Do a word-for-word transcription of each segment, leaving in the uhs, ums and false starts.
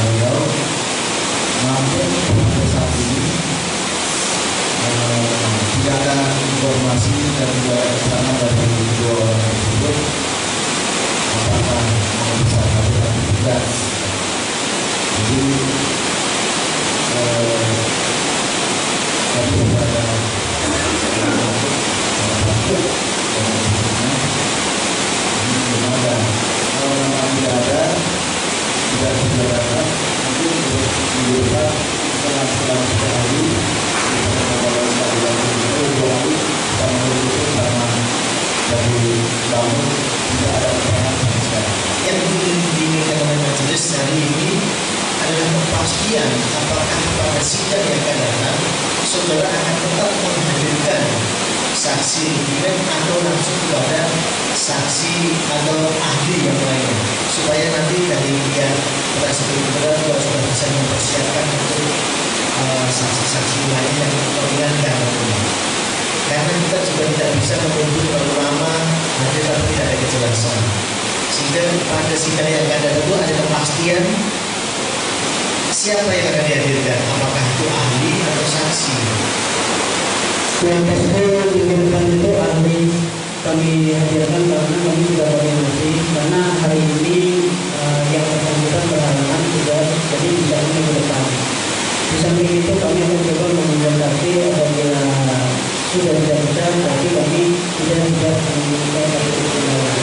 beliau, namun sampai saat ini eh, tidak ada informasi dan juga keterangan dari kedua orang tersebut apakah mau bisa hadir atau tidak. Jadi eh, kami berada belum ada. Kalau memang tidak ada, tidak bisa datang, nanti untuk dibuka setelah setelah sekali kalau stadion itu dua kali sama itu sama dari bangun tidak ada pertanyaan sama sekali. Yang diinginkan oleh majelis hari ini adalah kepastian apakah pada sidang yang akan datang saudara akan tetap menghadirkan saksi rehabilitan atau langsung kepada saksi atau ahli yang lain, supaya nanti dari pihak penasihat hukum juga sudah bisa mempersiapkan untuk uh, saksi-saksi lain yang meringankan. Karena kita juga tidak bisa menunggu terlalu lama hadir tapi tidak ada kejelasan. Sehingga pada sidang yang akan datang itu ada kepastian siapa yang akan dihadirkan, apakah itu ahli atau saksi. Yang tersebut dikirimkan itu ahli kami hadirkan karena kami sudah koordinasi, karena hari ini uh, yang bersangkutan berhalangan sudah jadi tidak minggu depan. Di samping itu kami akan coba mengonsultasi apabila sudah tidak bisa, tapi kami tidak siap menunjukkan satu kendala.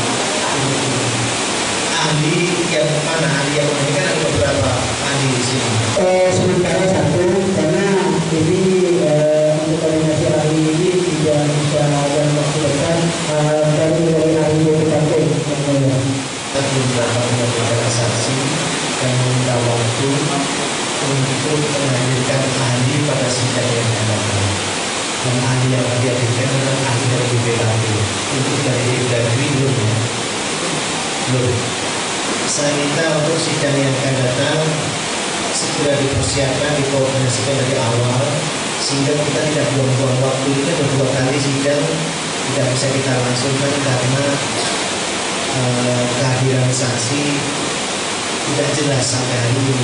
Ahli yang mana? Ahli yang mana? Kan ada beberapa ahli di sini. Eh, sementara satu, karena ini eh, untuk koordinasi ahli ini tidak bisa dalam waktu dekat, eh, dari dari ahli B P K P yang mulia. Kita belum dapat mendapatkan saksi yang meminta waktu untuk menghadirkan ahli pada sidang yang akan datang. Dan ahli yang dihadirkan adalah ahli dari B P K P. Untuk dari dari belum ya. Belum. Saya minta untuk sidang yang akan datang segera dipersiapkan, dikoordinasikan dari awal sehingga kita tidak buang-buang waktu. Ini ada dua kali sidang tidak bisa kita langsungkan karena eh, kehadiran saksi tidak jelas sampai hari ini.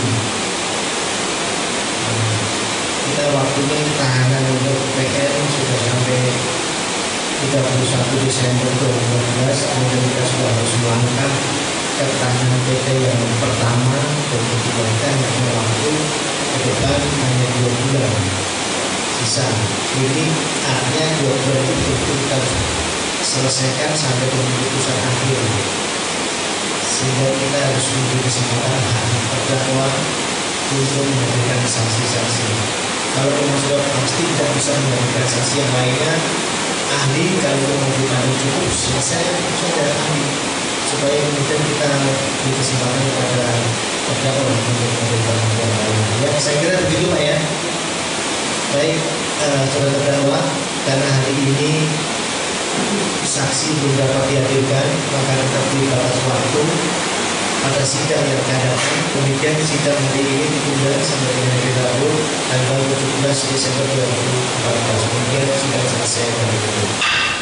Eh, kita waktunya tahanan untuk P N sudah sampai tiga puluh satu Desember dua ribu lima belas, kemudian kita sudah harus melangkah ke tahanan P T yang pertama dan kedua kita hanya waktu ke depan hanya dua bulan sisa. Ini artinya dua bulan itu kita selesaikan sampai keputusan akhir, sehingga kita harus memberi kesempatan hak terdakwa untuk menghadirkan saksi-saksi. Kalau memang sudah pasti tidak bisa menghadirkan saksi yang lainnya, ahli kalau mengajukan cukup selesai sudah ahli, supaya kemudian kita beri kesempatan kepada terdakwa untuk menghadirkan yang lain. Ya, saya kira begitu Pak ya. Baik, uh, saudara terdakwa, karena hari ini saksi belum dapat dihadirkan, maka tetap di batas waktu pada sidang yang akan datang. Kemudian sidang hari ini ditunda sampai dengan hari Rabu tanggal tujuh belas Desember dua ribu empat belas. Kemudian sidang selesai hari itu.